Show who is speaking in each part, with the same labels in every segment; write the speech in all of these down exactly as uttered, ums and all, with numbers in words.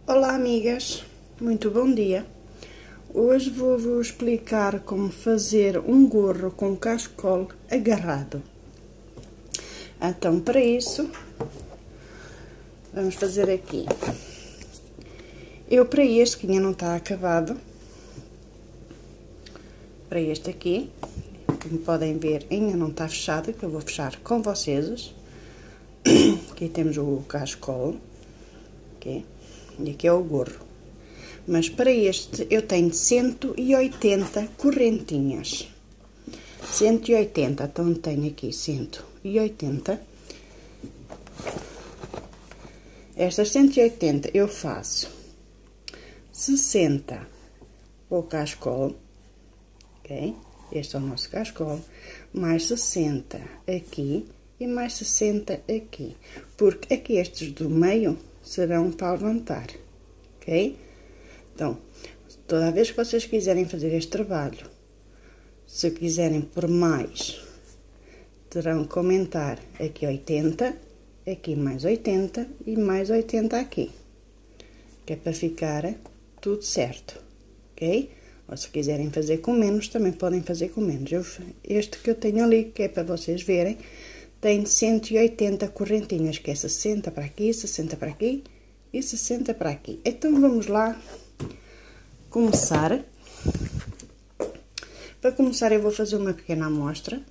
Speaker 1: Olá amigas, muito bom dia. Hoje vou-vos explicar como fazer um gorro com cachecol agarrado. Então, para isso, vamos fazer aqui. Eu, para este, que ainda não está acabado, para este aqui, como podem ver, ainda não está fechado, que eu vou fechar com vocês. Aqui temos o cachecol, ok? E aqui é o gorro. Mas para este eu tenho cento e oitenta correntinhas. cento e oitenta, então tenho aqui cento e oitenta. Estas cento e oitenta eu faço sessenta o cachecol, ok? Este é o nosso cachecol, mais sessenta aqui e mais sessenta aqui, porque aqui estes do meio serão para levantar, ok? Então, toda vez que vocês quiserem fazer este trabalho, se quiserem por mais, terão que aumentar aqui oitenta, aqui mais oitenta e mais oitenta aqui, que é para ficar tudo certo, ok? Ou se quiserem fazer com menos, também podem fazer com menos. Eu, este que eu tenho ali, que é para vocês verem, tem cento e oitenta correntinhas, que é sessenta para aqui, sessenta para aqui e sessenta para aqui. Então, vamos lá começar. Para começar, eu vou fazer uma pequena amostra.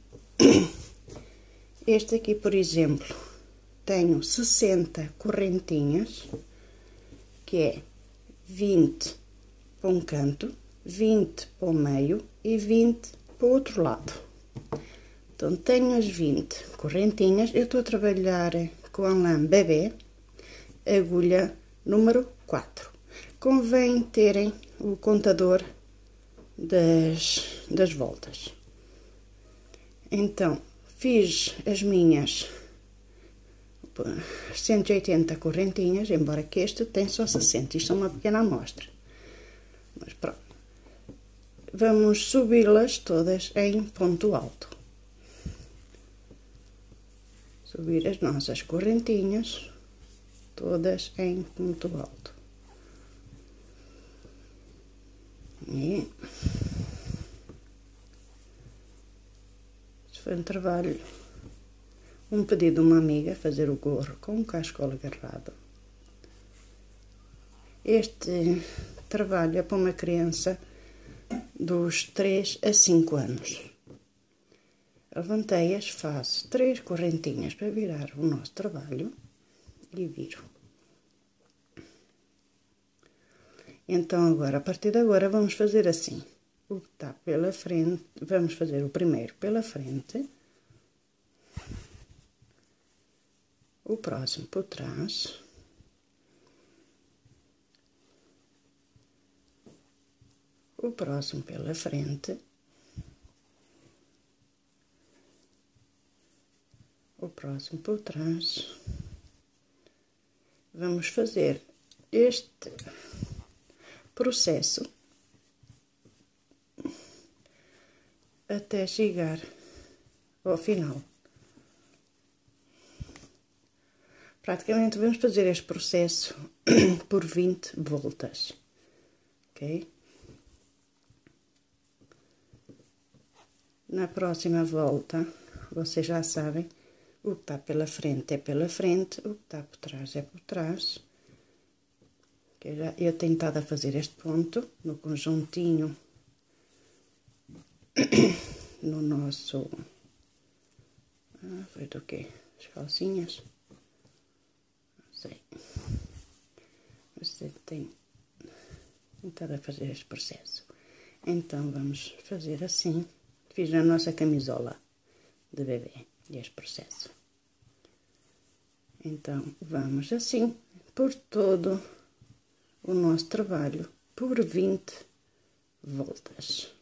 Speaker 1: Este aqui, por exemplo, tenho sessenta correntinhas, que é vinte para um canto, vinte para o meio e vinte para o outro lado. Então, tenho as vinte correntinhas. Eu estou a trabalhar com a lã bebê, agulha número quatro. Convém terem o contador das, das voltas. Então, fiz as minhas cento e oitenta correntinhas, embora que este tem só sessenta. Isto é uma pequena amostra. Mas pronto. Vamos subi-las todas em ponto alto. Subir as nossas correntinhas todas em ponto alto. E isso foi um trabalho, um pedido de uma amiga, fazer o gorro com um cachecol agarrado. Este trabalho é para uma criança dos três a cinco anos. Levantei-as, faço três correntinhas para virar o nosso trabalho e viro. Então, agora, a partir de agora, vamos fazer assim. O que está pela frente, vamos fazer o primeiro pela frente. O próximo por trás. O próximo pela frente. O próximo por trás. Vamos fazer este processo até chegar ao final. Praticamente vamos fazer este processo por vinte voltas, ok? Na próxima volta, vocês já sabem, o que está pela frente é pela frente, o que está por trás é por trás. Eu, já, eu tenho estado a fazer este ponto no conjuntinho, no nosso, ah, foi do quê? As calcinhas? Não sei. Você tem estado a fazer este processo. Então, vamos fazer assim. Fiz a nossa camisola de bebê, este processo. Então, vamos assim, por todo o nosso trabalho, por vinte voltas.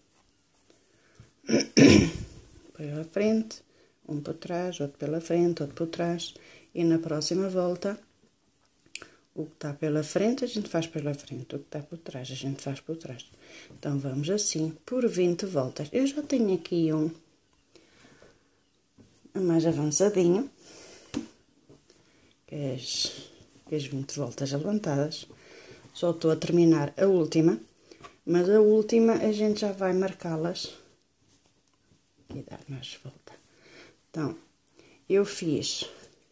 Speaker 1: Pela frente, um por trás, outro pela frente, outro por trás. E na próxima volta, o que está pela frente, a gente faz pela frente. O que está por trás, a gente faz por trás. Então, vamos assim, por vinte voltas. Eu já tenho aqui um mais avançadinho, que é as, as vinte voltas levantadas. só estou a terminar a última, mas a última a gente já vai marcá-las. Aqui dar mais volta. Então, eu fiz,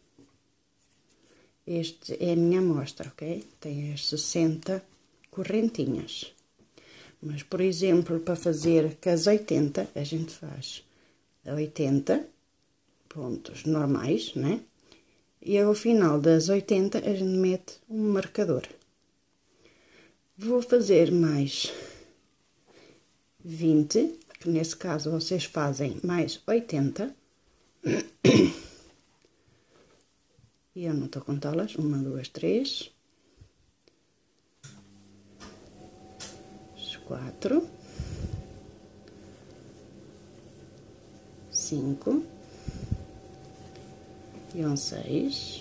Speaker 1: este é a minha amostra, ok? Tem as sessenta correntinhas. Mas, por exemplo, para fazer com as oitenta, a gente faz oitenta pontos normais, né? E ao final das oitenta, a gente mete um marcador. Vou fazer mais vinte, que nesse caso vocês fazem mais oitenta. E eu não estou a contá-las. Uma, duas, três. Quatro. Cinco. E um seis.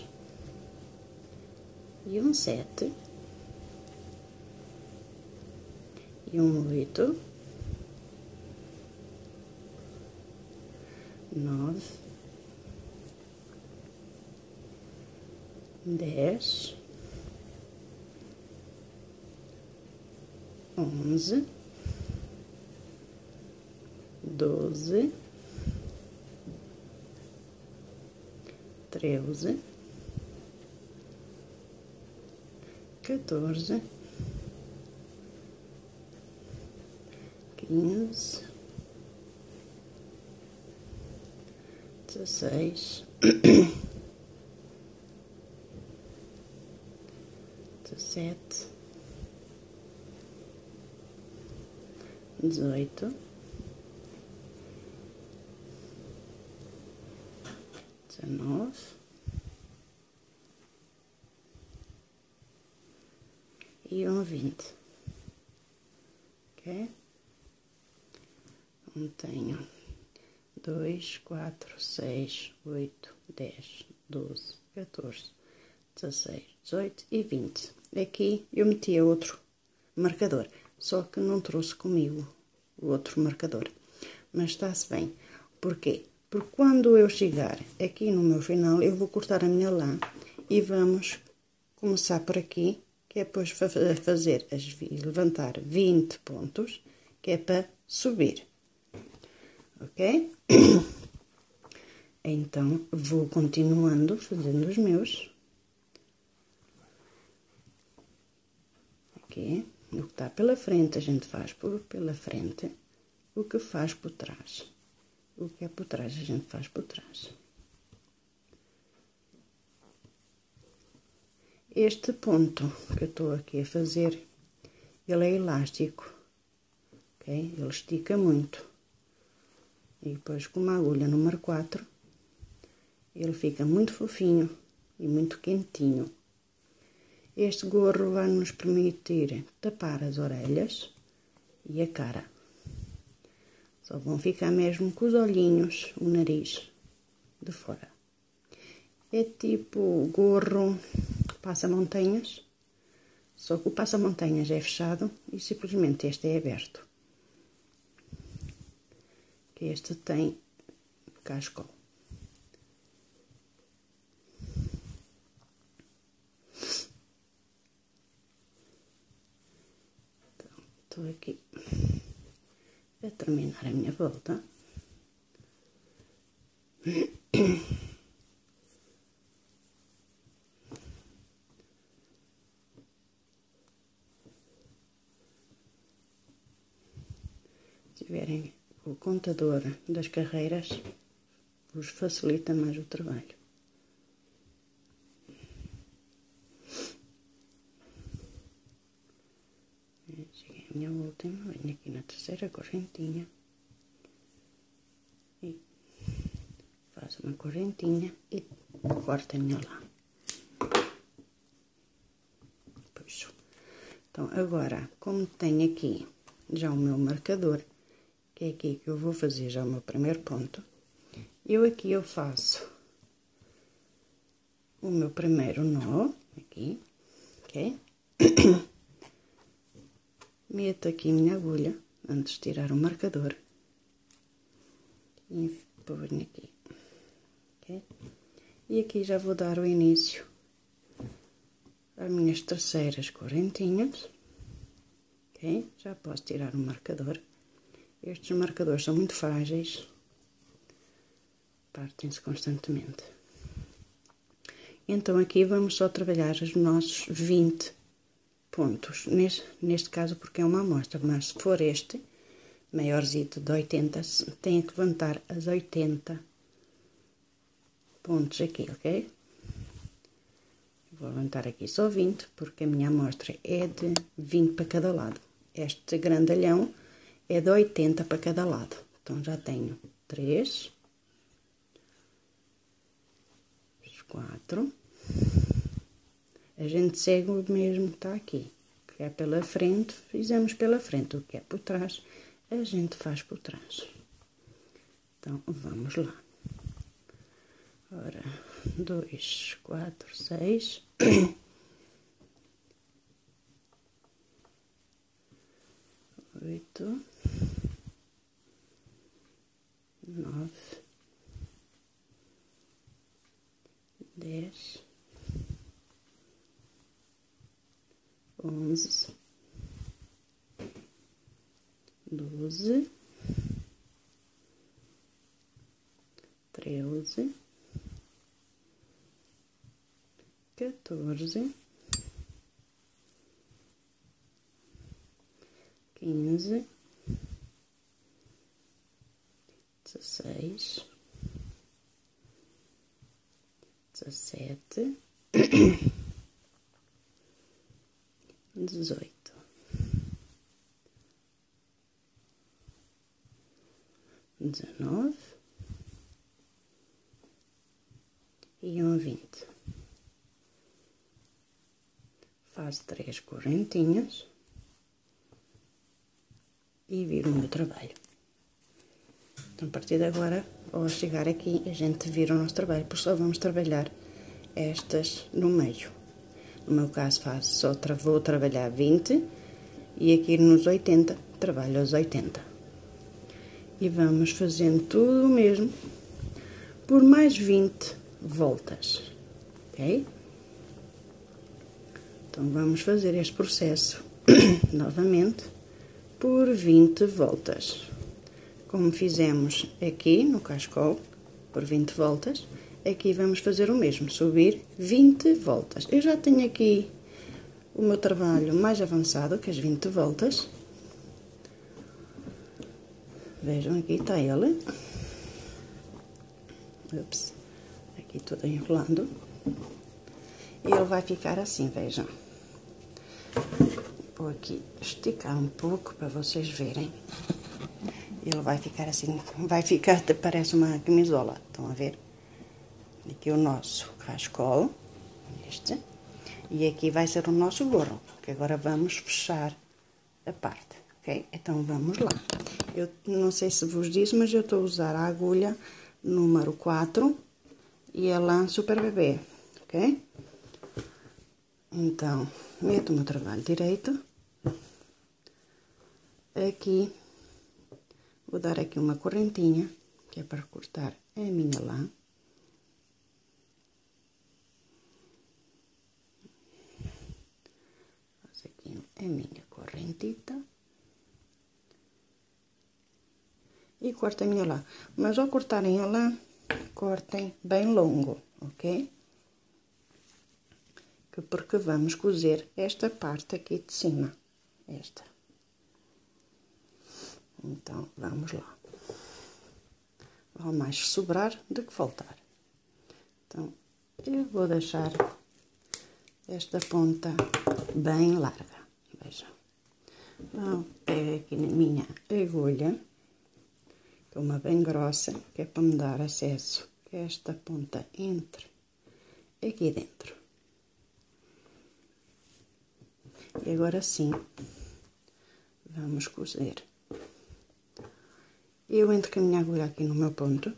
Speaker 1: E um sete. E um oito. Nove. Dez. Onze. Doze. Treze. Quatorze. Quinze. Dezesseis. Dezessete. Dezoito. Dezenove. E um vinte. Ok? Então, tenho dois, quatro, seis, oito, dez, doze, quatorze, dezesseis, dezoito e vinte. Aqui eu meti outro marcador, só que não trouxe comigo o outro marcador. Mas está-se bem. Porquê? Porque quando eu chegar aqui no meu final, eu vou cortar a minha lã e vamos começar por aqui, que é depois fazer, as, levantar vinte pontos, que é para subir. Ok? Então, vou continuando fazendo os meus. Aqui, o que está pela frente, a gente faz por pela frente. O que faz por trás. O que é por trás, a gente faz por trás. Este ponto que eu estou aqui a fazer, ele é elástico, ok? Ele estica muito. E depois, com uma agulha número quatro, ele fica muito fofinho e muito quentinho. Este gorro vai nos permitir tapar as orelhas e a cara. Só vão ficar mesmo com os olhinhos, o nariz de fora. É tipo gorro passa-montanhas, só que o passa-montanhas é fechado e simplesmente este é aberto. Que este tem cascol. Então, estou aqui a terminar a minha volta. Se tiverem o contador das carreiras, vos facilita mais o trabalho. Cheguei à minha última, venho aqui na terceira correntinha e faço uma correntinha e corto a minha lã. Puxo. Então, agora, como tenho aqui já o meu marcador, que é aqui que eu vou fazer já o meu primeiro ponto, eu aqui eu faço o meu primeiro nó, aqui, ok? Meto aqui a minha agulha, antes de tirar o marcador, e ponho aqui, ok? E aqui já vou dar o início as minhas terceiras correntinhas, ok? Já posso tirar o marcador. Estes marcadores são muito frágeis, partem-se constantemente. Então, aqui vamos só trabalhar os nossos vinte pontos, neste, neste caso porque é uma amostra, mas se for este, maiorzito de oitenta, tem que levantar as oitenta pontos aqui, ok? Vou levantar aqui só vinte, porque a minha amostra é de vinte para cada lado. Este grandalhão é de oitenta para cada lado. Então, já tenho três, quatro. A gente segue o mesmo que está aqui. O que é pela frente, fizemos pela frente. O que é por trás, a gente faz por trás. Então, vamos lá. Ora, dois, quatro, seis. Oito. Nove. Dez. Onze. Doze. Treze. Quatorze. Quinze. Dezesseis. Dezessete. Dezoito. Dezenove. E um vinte. Faço três correntinhas e viro o meu trabalho. Então, a partir de agora, ao chegar aqui, a gente vira o nosso trabalho, porque só vamos trabalhar estas no meio. No meu caso, faço só tra vou trabalhar vinte e aqui nos oitenta, trabalho os oitenta. E vamos fazendo tudo o mesmo por mais vinte voltas, ok? Então, vamos fazer este processo novamente por vinte voltas. Como fizemos aqui no cascol, por vinte voltas, aqui vamos fazer o mesmo, subir vinte voltas. Eu já tenho aqui o meu trabalho mais avançado que as vinte voltas. Vejam, aqui está ele. Ups, aqui tudo enrolando. E ele vai ficar assim, vejam. Vou aqui esticar um pouco para vocês verem. Ele vai ficar assim, vai ficar, parece uma camisola, estão a ver? Aqui o nosso cascol, este, e aqui vai ser o nosso gorro, que agora vamos fechar a parte, ok? Então, vamos lá. Eu não sei se vos disse, mas eu estou a usar a agulha número quatro e a lã Super Bebê, ok? Então, meto o meu trabalho direito, aqui, vou dar aqui uma correntinha, que é para cortar a minha lã. Faço aqui a minha correntita. E corto a minha lã. Mas ao cortarem a lã, cortem bem longo, ok? Porque vamos cozer esta parte aqui de cima, esta. Então, vamos lá. Vale mais sobrar do que faltar. Então, eu vou deixar esta ponta bem larga, vejam. Então, pego aqui na minha agulha, que é uma bem grossa, que é para me dar acesso, que esta ponta entre aqui dentro. E agora sim, vamos cozer. Eu entro com a minha agulha aqui no meu ponto.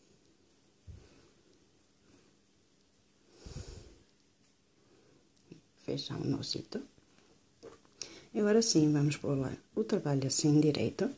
Speaker 1: Fechar o nocito. E agora sim, vamos pôr lá o trabalho assim direito.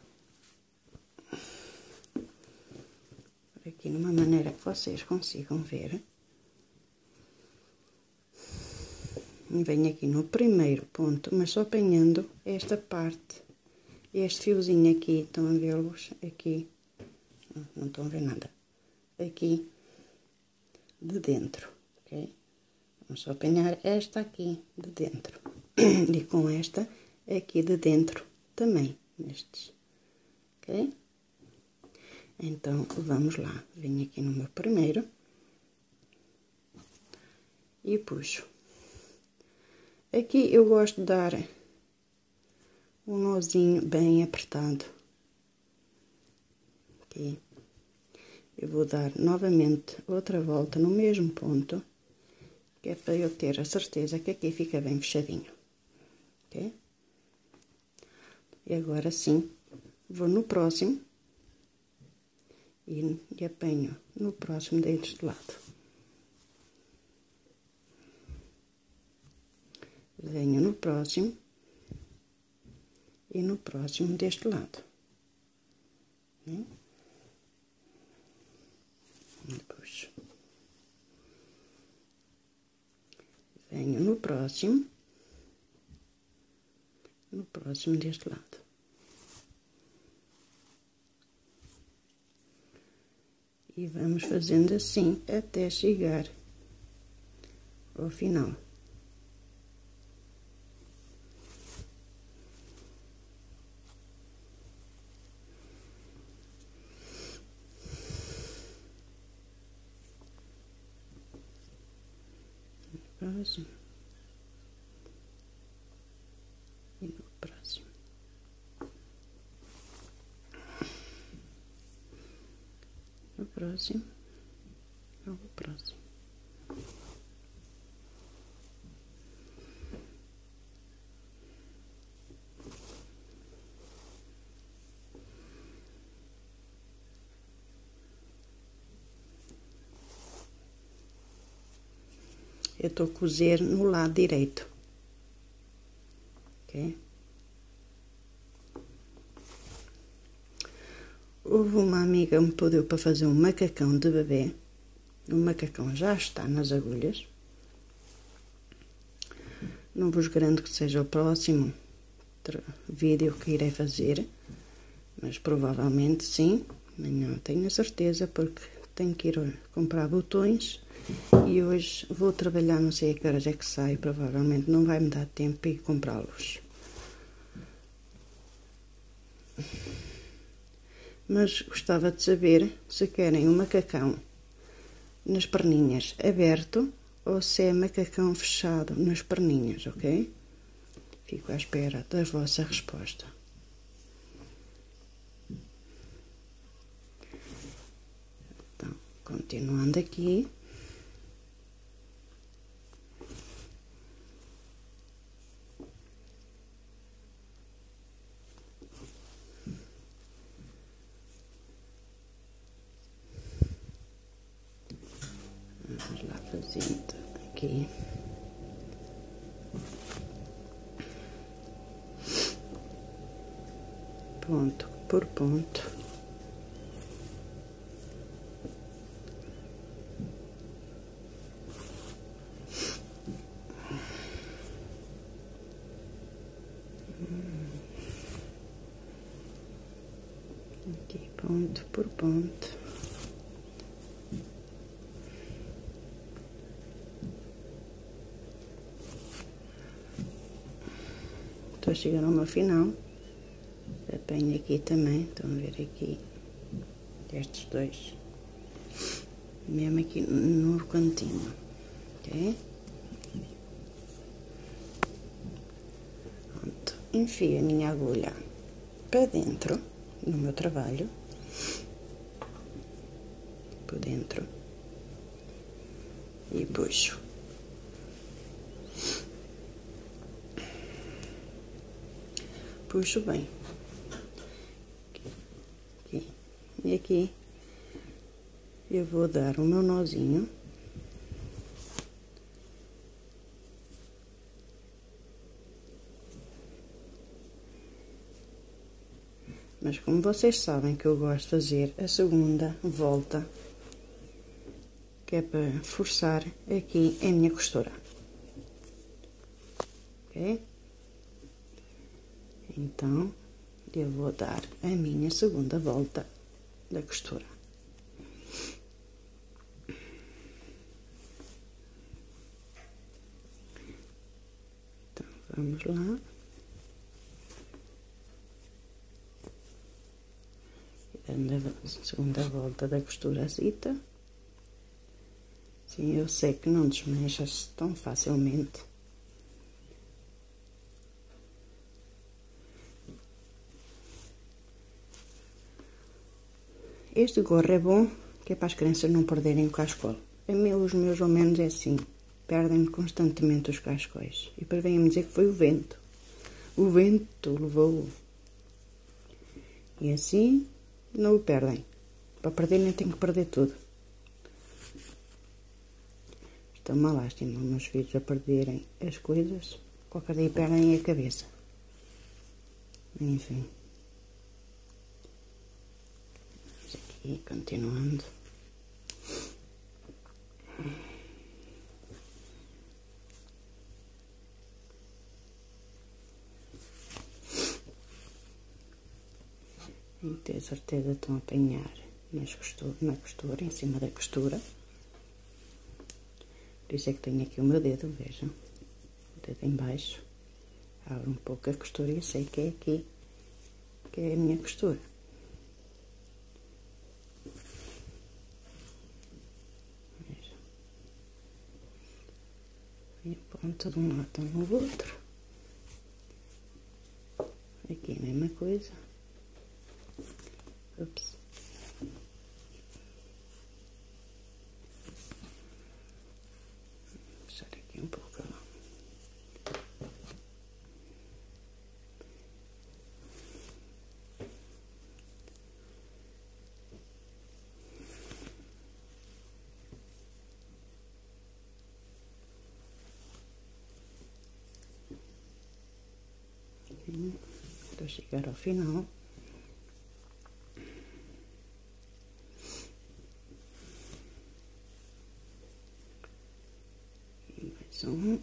Speaker 1: Por aqui, numa maneira que vocês consigam ver. venho aqui no primeiro ponto, mas só apanhando esta parte, este fiozinho aqui, estão a vê-los aqui, não estão a ver nada, aqui de dentro, ok? Vamos só apanhar esta aqui de dentro, e com esta aqui de dentro também, nestes, ok? Então, vamos lá, venho aqui no meu primeiro e puxo. Aqui eu gosto de dar um nozinho bem apertado. Aqui. Eu vou dar novamente outra volta no mesmo ponto, que é para eu ter a certeza que aqui fica bem fechadinho. Ok? E agora sim, vou no próximo e, e apanho no próximo deste lado. Venho no próximo e no próximo deste lado. Né? E puxo. Venho no próximo, no próximo deste lado. E vamos fazendo assim até chegar ao final. Próximo e no próximo. No próximo, no próximo. Eu estou a cozer no lado direito, ok? Houve uma amiga que me pediu para fazer um macacão de bebê. O macacão já está nas agulhas. Não vos garanto que seja o próximo vídeo que irei fazer, mas provavelmente sim, não tenho a certeza, porque tenho que ir comprar botões. E hoje vou trabalhar, não sei a que horas é que saio, provavelmente não vai me dar tempo para ir comprá-los. Mas gostava de saber se querem um macacão nas perninhas aberto ou se é macacão fechado nas perninhas, ok? Fico à espera da vossa resposta. Então, continuando aqui. Vamos lá fazendo aqui. Ponto por ponto. Aqui, ponto por ponto. Estou chegando ao meu final. Apanho aqui também, estão a ver aqui, estes dois, mesmo aqui no cantinho, ok? Pronto, enfio a minha agulha para dentro no meu trabalho, por dentro, e puxo. Puxo bem. Aqui. E aqui eu vou dar o meu nozinho. Mas como vocês sabem que eu gosto de fazer a segunda volta, que é para forçar aqui a minha costura. ok? Então, eu vou dar a minha segunda volta da costura. Então, vamos lá. Dando a segunda volta da costurazita. Sim, eu sei que não desmancha-se tão facilmente. Este gorro é bom, que é para as crianças não perderem o cascol. A mim, os meus, ao menos, é assim. Perdem constantemente os cascóis. E depois vêm-me dizer que foi o vento. O vento levou-o. E assim, não o perdem. Para perder, nem tem que perder tudo. Isto é uma lástima, meus filhos, a perderem as coisas. Qualquer dia perdem a cabeça. Enfim. E continuando. E ter certeza estão a apanhar nas costura, na costura, em cima da costura. Por isso é que tenho aqui o meu dedo, vejam. O dedo em baixo. Abro um pouco a costura e sei que é aqui que é a minha costura. E ponto de um lado no outro. Aqui a mesma coisa. Ups. Vou puxar aqui um pouco. Para chegar ao final. E mais um.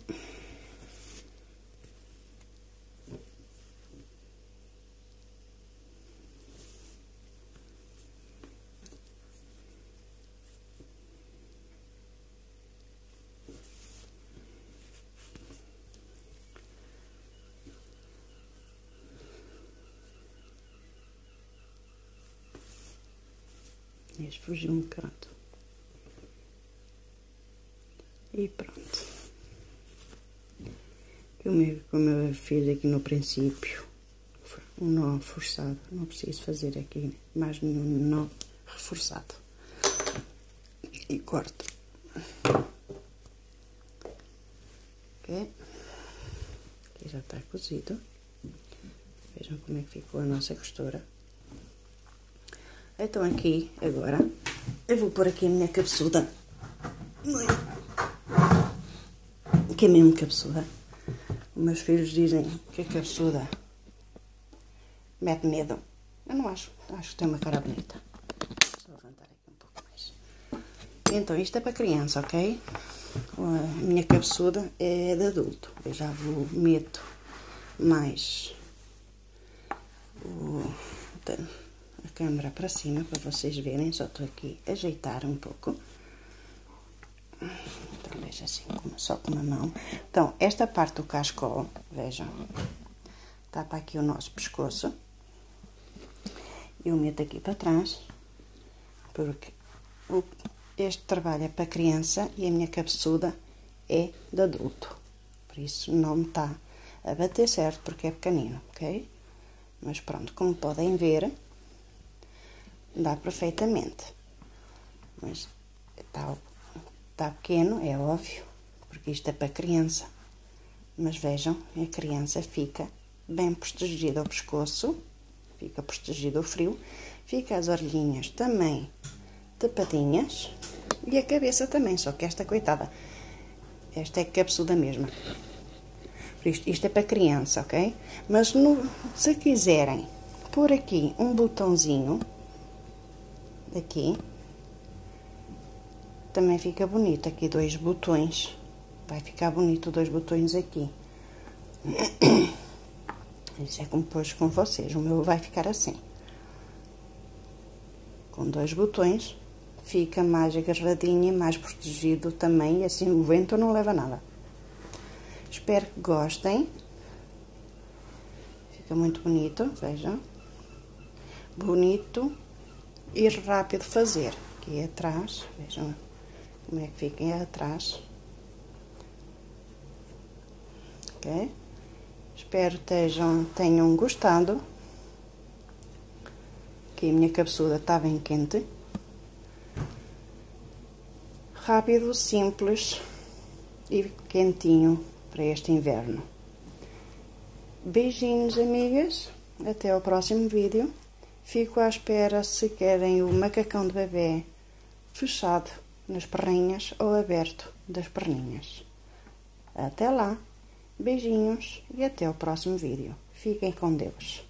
Speaker 1: Este fugiu um bocado. E pronto. Como, como eu fiz aqui no princípio, um nó forçado. Não preciso fazer aqui mais nenhum nó reforçado. E corto. Ok? Aqui já está cozido. Vejam como é que ficou a nossa costura. Então aqui, agora, eu vou pôr aqui a minha cabeçuda. Que é mesmo cabeçuda. Os meus filhos dizem que a cabeçuda mete medo. Eu não acho. Acho que tem uma cara bonita. Vou levantar aqui um pouco mais. Então, isto é para criança, ok? A minha cabeçuda é de adulto. Eu já vou meto mais o... a câmera para cima para vocês verem, só estou aqui a ajeitar um pouco. Então, veja assim, só com uma mão. Então, esta parte do cascol, vejam, está para aqui o nosso pescoço. Eu meto aqui para trás, porque este trabalho é para criança e a minha cabeçuda é de adulto. Por isso não me está a bater certo, porque é pequenino, ok? Mas pronto, como podem ver, dá perfeitamente. Mas está, está pequeno, é óbvio, porque isto é para criança. Mas vejam, a criança fica bem protegida ao pescoço, fica protegido ao frio, fica as orelhinhas também tapadinhas e a cabeça também, só que esta, coitada, esta é cabeçuda mesmo. Isto, isto é para criança, ok? Mas no, se quiserem pôr aqui um botãozinho, aqui, também fica bonito, aqui dois botões, vai ficar bonito dois botões aqui, Isso é como pôs com vocês. O meu vai ficar assim. Com dois botões, fica mais agarradinho e mais protegido também. E assim o vento não leva nada. Espero que gostem. Fica muito bonito, vejam. Bonito e rápido de fazer. Aqui atrás, vejam como é que fica atrás. Ok? Espero que tenham gostado. Aqui a minha cabeçuda está bem quente. Rápido, simples e quentinho para este inverno. Beijinhos, amigas. Até ao próximo vídeo. Fico à espera se querem o macacão de bebê fechado nas perninhas ou aberto das perninhas. Até lá. Beijinhos e até o próximo vídeo. Fiquem com Deus.